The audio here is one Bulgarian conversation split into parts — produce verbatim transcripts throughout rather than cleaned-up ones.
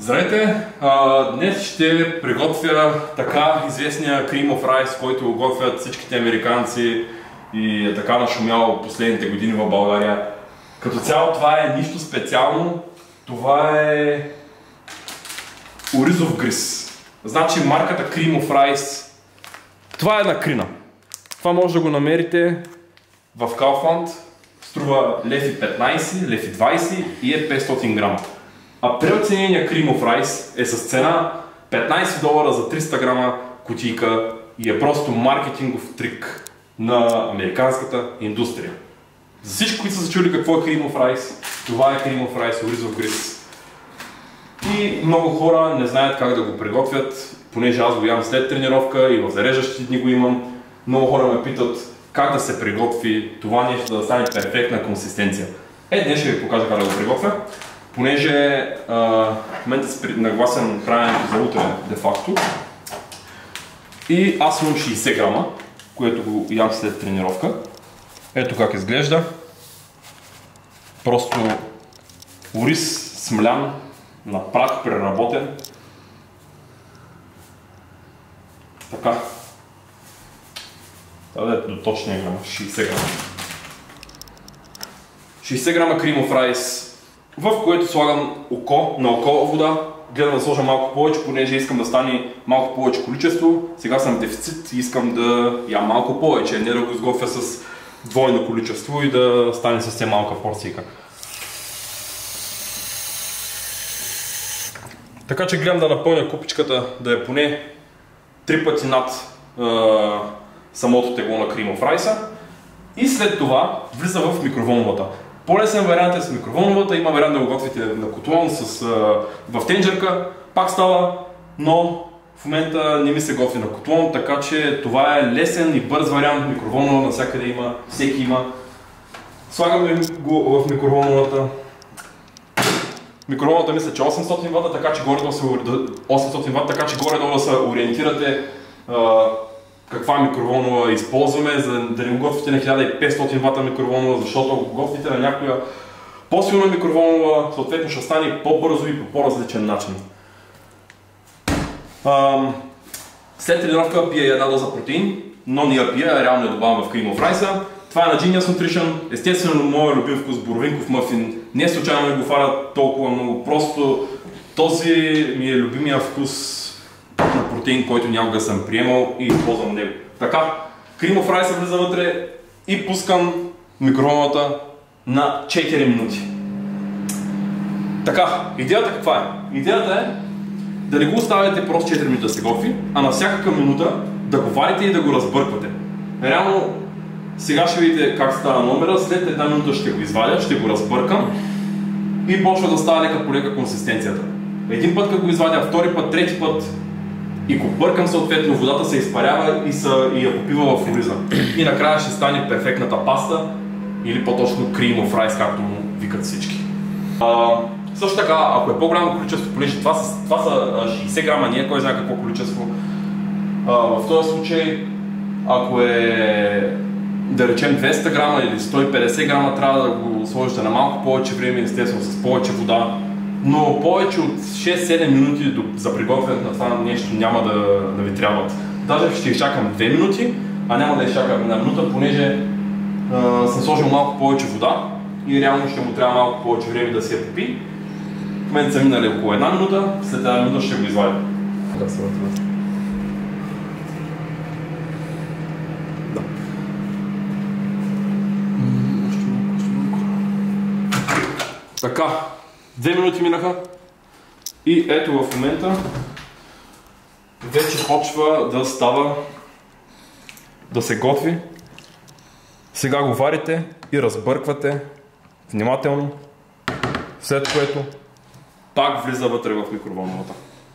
Здравейте! А, днес ще приготвя така известния cream of rice, който го готвят всичките американци и е така нашумял последните години в България. Като цяло това е нищо специално, това е оризов гриз. Значи марката cream of rice, това е на крина. Това може да го намерите в Kaufland, струва лев петнайсет, лев двайсет и е петстотин грама. А преоценения cream of rice е с цена петнайсет долара за триста грама кутийка и е просто маркетингов трик на американската индустрия. За всички, които са се чули какво е cream of rice, това е cream of rice, оризов гриз. И много хора не знаят как да го приготвят, понеже аз го ям след тренировка и в зареждащите дни го имам. Много хора ме питат как да се приготви това нещо, да стане перфектна консистенция. Е, днес ще ви покажа как да го приготвя. Понеже а, в момента се нагласен храненето за утре де-факто. И аз имам шейсет грама, което го ям след тренировка. Ето как изглежда. Просто ориз смлян, на прах преработен. Така. Това е до точния грама, шейсет грама. шейсет грама cream of rice, в което слагам око, на око вода. Гледам да сложа малко повече, понеже искам да стане малко повече количество. Сега съм в дефицит и искам да ям малко повече, не да го изготвя с двойно количество и да стане съвсем малка порцийка. Така че гледам да напълня купичката да е поне три пъти над е, самото тегло на cream of rice. И след това влиза в микроволновата. По-лесен вариант е с микроволновата, има вариант да го готвите на котлон с, а, в тенджерка, пак става, но в момента не ми се готви на котлон, така че това е лесен и бърз вариант. Микроволнова навсякъде има, всеки има. Слагаме го в микроволновата. Микроволновата мисля, че осемстотин вата, така че горе-долу се, осемстотин вата, така че горе-долу да се ориентирате а, каква микроволнова използваме, за да не го готвите на хиляда и петстотин вата микроволнова, защото ако го готвите на някоя по-силна микроволнова, съответно ще стане по-бързо и по по-различен начин. Ам, след тренировка пия една доза протеин, но не я пия, реално я добавям в cream of rice. Това е на Genius Nutrition, естествено моят любим вкус боровинков мъфин. Не случайно ми го фалят толкова много, просто този ми е любимия вкус на протеин, който някога съм приемал и използвам него. Така, cream of rice влиза вътре и пускам микроволновата на четири минути. Така, идеята каква е? Идеята е да не го оставяте просто четири минути да се готви, а на всяка минута да го варите и да го разбърквате. Реално, сега ще видите как става номера, след една минута ще го извадя, ще го разбъркам и почва да става лека по лека консистенцията. Един път като го извадя, втори път, трети път и го бъркам, съответно водата се изпарява и, са, и я попива в ориза. И накрая ще стане перфектната паста или по-точно cream of rice, както му викат всички. А, също така, ако е по-голямо количество, понеже това са, това са шейсет грама, не е кой знае какво количество. А, в този случай, ако е да речем двеста грама или сто и петдесет грама, трябва да го сложите на малко повече време, естествено с повече вода. Но повече от шест-седем минути за приготвянето на това нещо няма да, да ви трябват. Даже ще изчакам две минути, а няма да изчакам една минута, понеже а, съм сложил малко повече вода и реално ще му трябва малко повече време да се я попи. В момента са минали около една минута, след една минута ще го извадя. Да, така, две минути минаха и ето в момента вече почва да става, да се готви. Сега го варите и разбърквате внимателно, след което пак влиза вътре в микроволновата.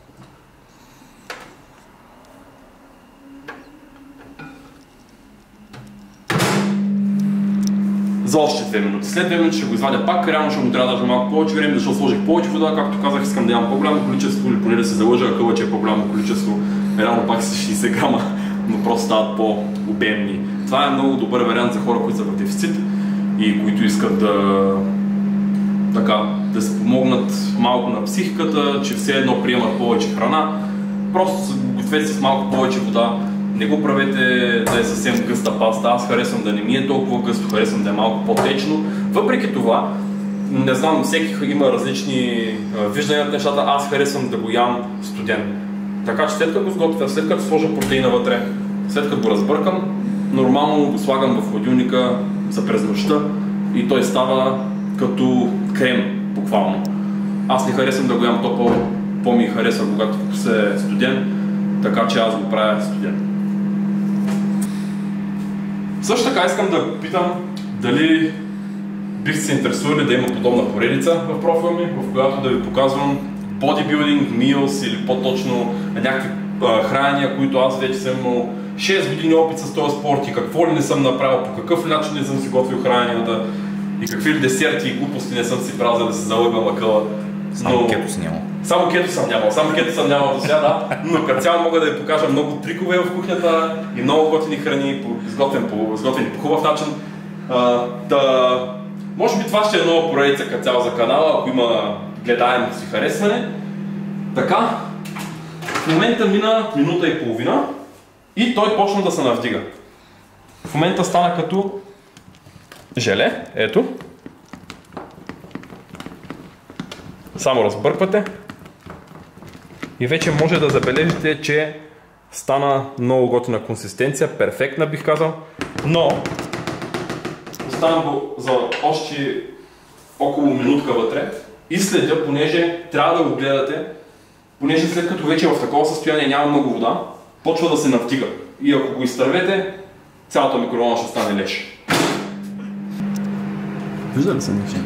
За още две минути. След две минути ще го извадя пак, реално ще му трябва даже малко повече време, защото сложих повече вода, както казах, искам да имам по-голямо количество или поне да се залъжа, акъла, че е по-голямо количество. Реално пак са шейсет грама, но просто стават по-обемни. Това е много добър вариант за хора, които са в дефицит и които искат да така, да се помогнат малко на психиката, че все едно приемат повече храна. Просто гответе с малко повече вода. Не го правете да е съвсем гъста паста. Аз харесвам да не ми е толкова гъсто, харесвам да е малко по-течно. Въпреки това, не знам, всеки има различни виждания от нещата, аз харесвам да го ям студен. Така че след като го сготвя, след като сложа протеина вътре, след като го разбъркам, нормално го слагам в хладилника за през нощта и той става като крем, буквално. Аз не харесвам да го ям топъл, по-ми харесва когато се е студен, така че аз го правя студен. Също така искам да питам дали бихте се интересували да има подобна поредица в профила ми, в която да ви показвам bodybuilding meals или по-точно някакви хранения, които аз вече съм имал шест години опит с този спорт и какво ли не съм направил, по какъв начин не съм си готвил храненията и какви ли десерти и глупости не съм си правил, за да се залъгвам лъкъла. Само но... кето си нямал. Само кето съм нямал, само кето съм нямал до сега, да. Но като цяло мога да ви покажа много трикове в кухнята и много готини храни, изготвени по, изготвени по хубав начин. А, да... Може би това ще е нова поредица като цяло за канала, ако има гледаемост и харесване. Така, в момента мина минута и половина и той почна да се навдига. В момента стана като желе, ето. Само разбърквате и вече може да забележите, че стана много готина консистенция, перфектна бих казал, но оставям го за още около минутка вътре и следя, понеже трябва да го гледате, понеже след като вече е в такова състояние няма много вода, почва да се навтига и ако го изтървете, цялата микровълна ще стане леш. Вижда ли се нещо?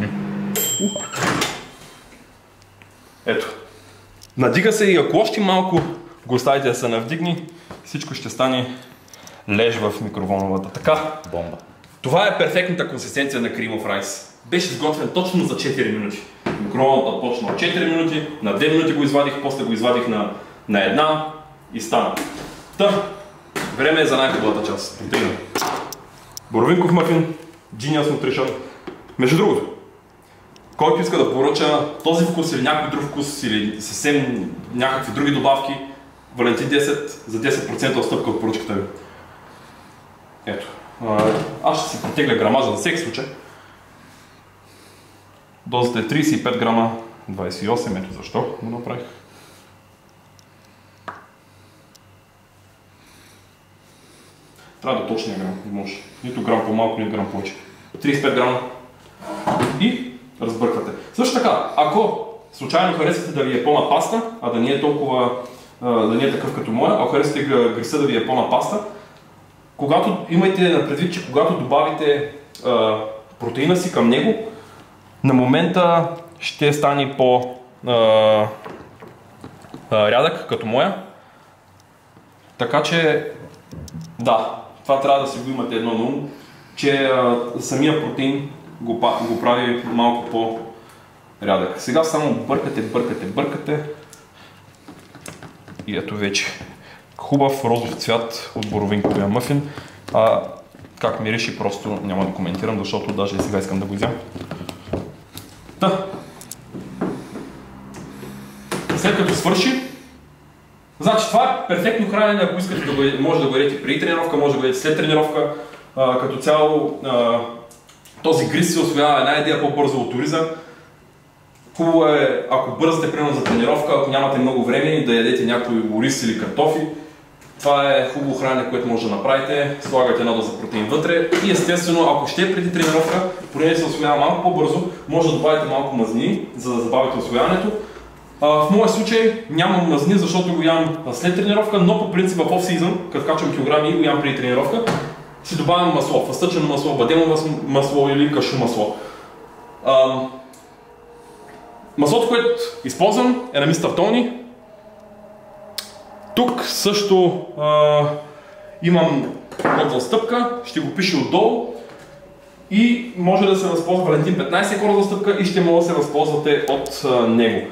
Ето. Надига се и ако още малко го оставите да се навдигни, всичко ще стане леж в микроволновата. Така. Бомба. Това е перфектната консистенция на cream of rice. Беше изготвен точно за четири минути. Микроволновата почна от четири минути, на две минути го извадих, после го извадих на, на една и стана. Та, време е за най-хубавата част. Протеина. Боровинков мафин, Genius Nutrition. Между другото, който иска да поръча този вкус или някой друг вкус или съвсем някакви други добавки, Валентин десет за десет процента отстъпка от поръчката ви. Ето. Аз ще си протегля грамажа за всеки случай. Дозата е трийсет и пет грама, двайсет и осем, ето защо го направих. Трябва да точния грам, не може. Нито грам по-малко, нито грам повече. трийсет и пет грама. И разбърквате. Също така, ако случайно харесвате да ви е пълна паста, а да не е толкова, да не е такъв като моя, ако харесвате гриса да ви е пълна паста, когато имайте на предвид, че когато добавите а, протеина си към него, на момента ще стане по а, а, рядък, като моя. Така че, да, това трябва да си го имате едно на ум, че а, самия протеин го, го прави малко по-рядък. Сега само бъркате, бъркате, бъркате и ето вече хубав розов цвят от боровинковия мъфин. А как мирише, просто няма да коментирам, защото даже и сега искам да го изям. Та. След като свърши, значи това е перфектно хранене, ако искате да го, може да го ядете преди тренировка, може да го ядете след тренировка. А, като цяло а, този гриз се усвоява една идея по-бързо от ориза. Хубаво е, ако бързате примерно за тренировка, ако нямате много време, да ядете някой ориз или картофи. Това е хубаво хранене, което може да направите. Слагате една доза протеин вътре и естествено, ако ще е преди тренировка, понеже се усвоява малко по-бързо, може да добавите малко мазнини, за да забавите усвояването. В моя случай нямам мазнини, защото го ям след тренировка, но по принцип в off-season, като качвам килограми и го ям преди тренировка, си добавям масло, фъстъчено масло, бадемово масло или кашу масло. Ам... Маслото, което използвам, е на мистер Тони. Тук също а, имам корозова стъпка, ще го пише отдолу и може да се възползва Валентин петнайсет корозова стъпка и ще може да се възползвате от а, него.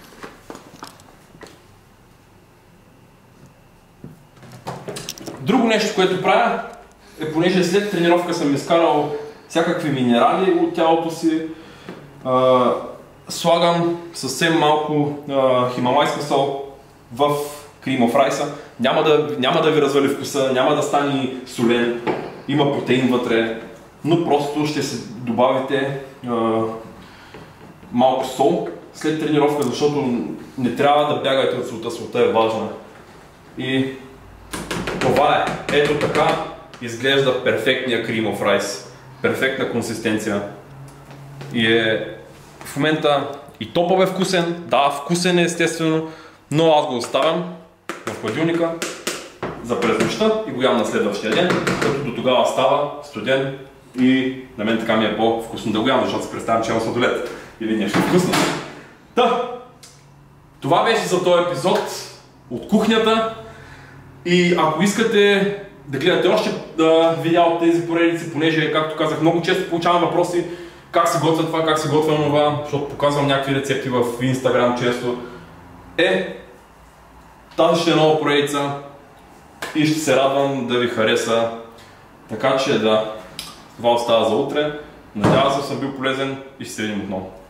Друго нещо, което правя, е понеже след тренировка съм изкарал всякакви минерали от тялото си, А, слагам съвсем малко а, хималайска сол в cream of rice. Няма да, няма да ви развали вкуса, няма да стане солен, има протеин вътре, но просто ще се добавите а, малко сол след тренировка, защото не трябва да бягате от солта, солта е важна. И това е. Ето така изглежда перфектния cream of rice. Перфектна консистенция. И е в момента и топъл е вкусен. Да, вкусен е естествено, но аз го оставям в хладилника за през нощта и го ям на следващия ден, като до тогава става студен и на мен така ми е по-вкусно да го ям, защото се представям, че е сладолет или нещо вкусно. Да, това беше за този епизод от кухнята и ако искате да гледате още да, видеа от тези поредици, понеже, както казах, много често получавам въпроси как се готвя това, как се готвя това, защото показвам някакви рецепти в Instagram често. Е, тази ще е нова поредица и ще се радвам да ви хареса. Така че да, това остава за утре. Надявам се, съм бил полезен и ще се видим отново.